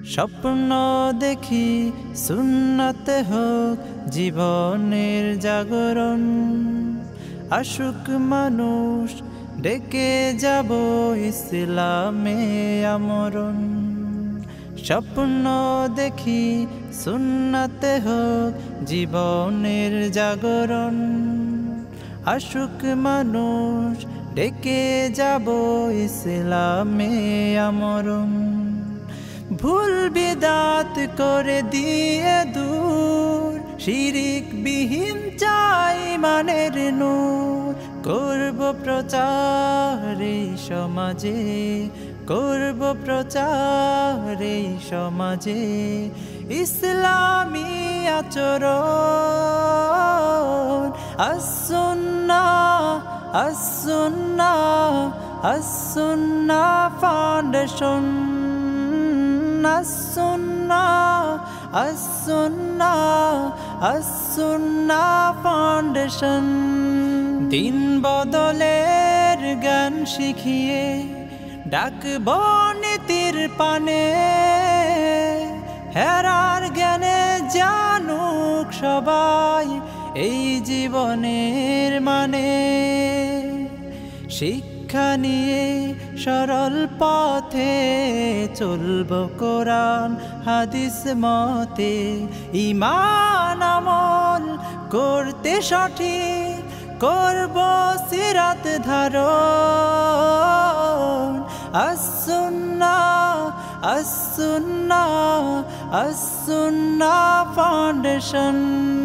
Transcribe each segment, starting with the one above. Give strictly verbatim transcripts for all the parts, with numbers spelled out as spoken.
স্বপ্ন দেখি সুন্নতে হোক জীবনের জাগরণ, আশুক মানুষ ডেকে যাব ইসলামে আমরণ। স্বপ্ন দেখি সুন্নতে হোক জীবনের জাগরণ, আশুক মানুষ ডেকে যাব ইসলামে আমরণ। ভুল বিদাত করে দিয়ে দূর, শিরিক বিহীন চাই মানের নূর। করব প্রচার এই সমাজে, করব প্রচার এই সমাজে, ইসলামী আচরণ। as-sunnah as-sunnah as-sunnah foundation, as-sunnah as-sunnah as-sunnah foundation. দিন বদলের গান শিখিয়ে ডাকব নীতির পানে, হেরার জ্ঞানে জানুক সবাই এই জীবনের মানে। শিক্ষা নিয়ে সরল পথে চলব কোরআন হাদিস মতে, ঈমান আমল করতে সঠিক করব সিরাত ধারণ। as-sunnah as-sunnah as-sunnah foundation,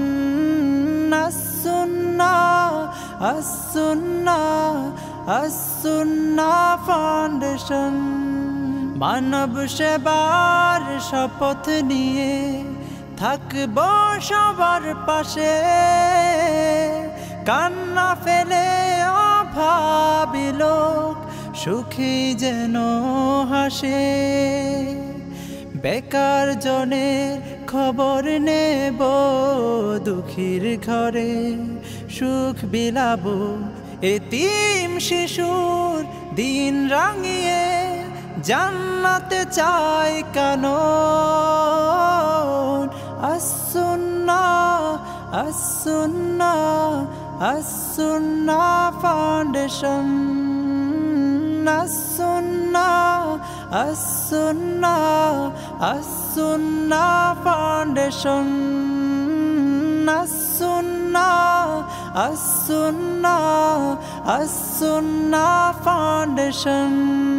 as-sunnah as-sunnah as-sunnah foundation. মানব সেবার শপথ নিয়ে থাকব সবার পাশে, কান্না ফেলে অভাবী লোক সুখী যেন হাসে। বেকার জনের খবর নেব দুঃখীর ঘরে, সুখ বিলাবো এতিম শিশুর দিন রাঙিয়ে, জান্নাতে চাই কানন। as-sunnah as-sunnah as-sunnah foundation, as-sunnah as-sunnah as-sunnah foundation, as-sunnah as-sunnah as-sunnah foundation.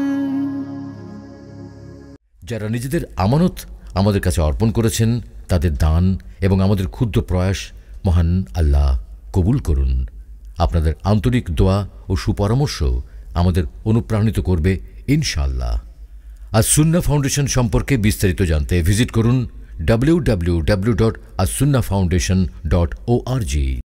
যারা নিজেদের আমানত আমাদের কাছে অর্পণ করেছেন, তাদের দান এবং আমাদের ক্ষুদ্র প্রয়াস মহান আল্লাহ কবুল করুন। আপনাদের আন্তরিক দোয়া ও সুপরামর্শ আমাদের অনুপ্রাণিত করবে ইনশাআল্লাহ। আস-সুন্নাহ ফাউন্ডেশন সম্পর্কে বিস্তারিত জানতে ভিজিট করুন W W W dot as-sunnah foundation dot org।